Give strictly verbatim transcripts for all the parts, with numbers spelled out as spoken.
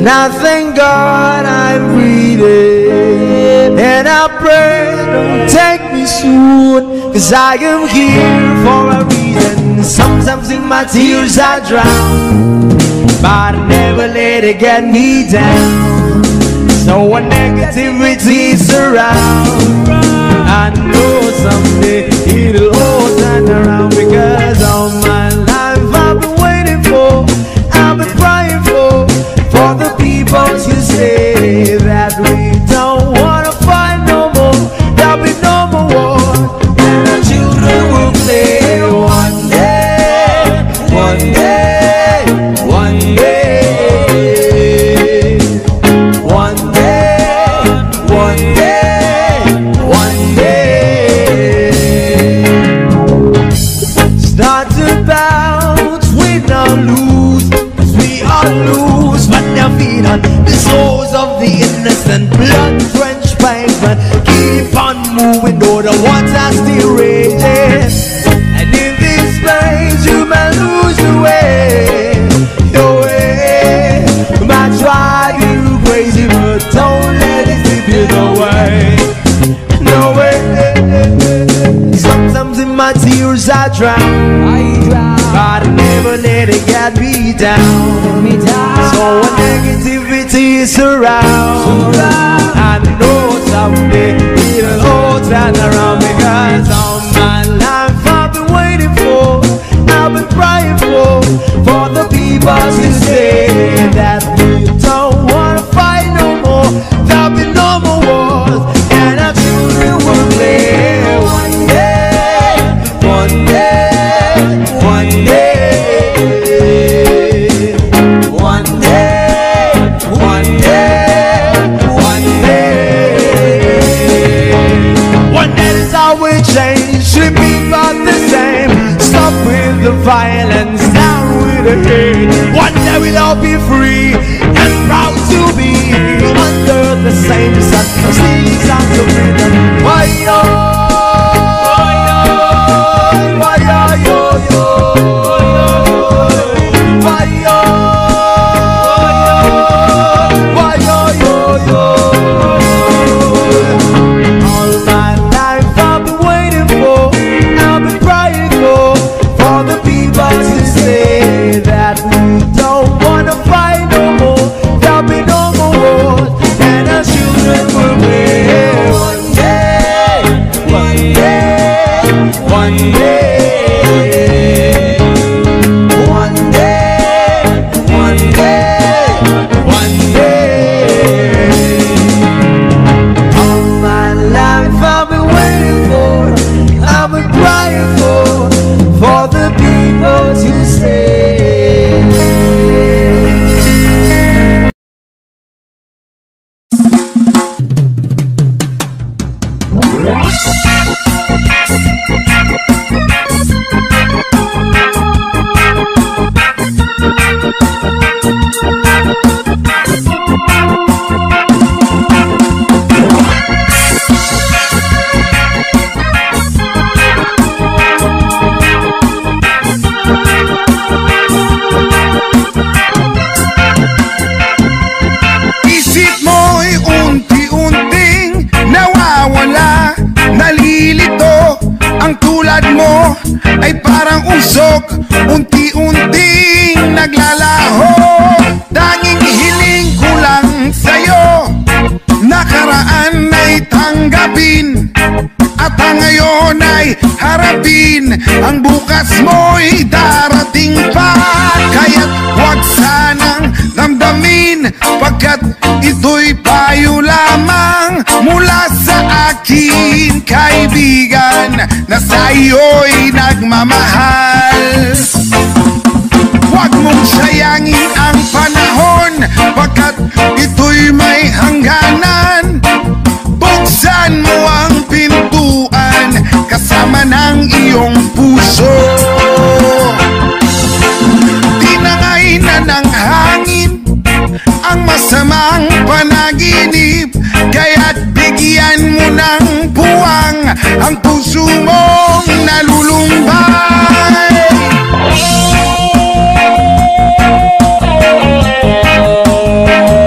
And I thank God I'm breathing, and I pray don't take me soon, cause I am here for a reason. Sometimes in my tears I drown, but I never let it get me down. So when negativity is around, I know someday it'll all turn around, because all my life I've been waiting for, I've been crying for, for the people to say that we don't wanna fight no more, there'll be no more war, and our children will play one day, one day, one day, one day, one day, one day. Start to bounce, we don't lose, cause we all lose, but their feet on the souls of the innocent, blood-drenched pavement. Keep on moving, though the water still rages, and in this place you may lose the way, your way. Might drive you crazy, but don't let it slip you away, no way. Sometimes in my tears I drown, I drown, but I never let it get me down, me down. So when negativity is around, I know someday it'll all turn around, because all my life I've been waiting for, I've been crying for, for the people to say that we don't wanna fight no more, there'll be no more wars, and our children will play one day, one day, one day, one day, one day, one day. One day is how we change, should be about the same. Stop with the violence, down with the hate. One day we'll all be free and proud to be under the same sun. Singing songs of freedom. Why yo, why yo, yo, yo, why yo, why yo, yo, yo. All my life I've been waiting for, I've been crying for, for the people to say that we don't wanna fight no more, there'll be no more wars, and our children will live one day, one day, one day, one day, one day, one day. All my life I've been waiting for, I've been crying for, for the people to say. Isip mo'y unti-unting nawawala, nalilito. Ang tulad mo ay parang usok, unti-unting naglalaho. Tanging hiling ko lang sa'yo, nakaraan ay tanggapin, at ang ngayon ay harapin. Ang bukas mo'y darating pa, kaya't huwag sanang damdamin, pagkat ito'y payo lamang mula sa akin, kaibigan, na sa iyo'y nagmamahal. Huwag mong sayangin ang panahon, pagkat ito'y may hangganan. Buksan mo ang pintuan kasama ng iyong puso. Tinangay na ng hangin ang masamang panaginip, kaya't bigyan mo ng buwang ang puso mong nalulumbay. Oh,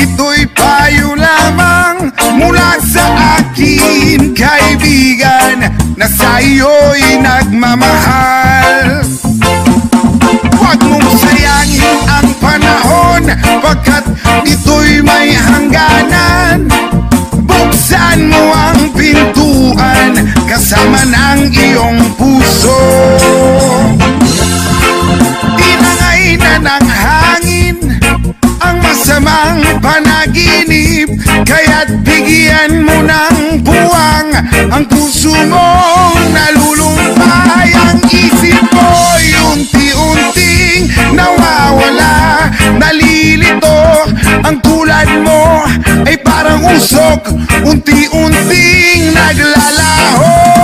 ito'y payo lamang mula sa akin, kaibigan, na sa iyo'y nagmamahal. Huwag mong sayangin ang panahon, pagkat ito'y may hangganan. Buksan mo ang pintuan kasama ng iyong puso. Tinangay na ng hangin ang masamang panaginip, kaya't bigyan mo ng puwang ang puso mong nalulumbay. Ang isip mo'y unti-unting nawawala, nalilito. Ang tulad mo ay parang usok, unti-unting naglalaho.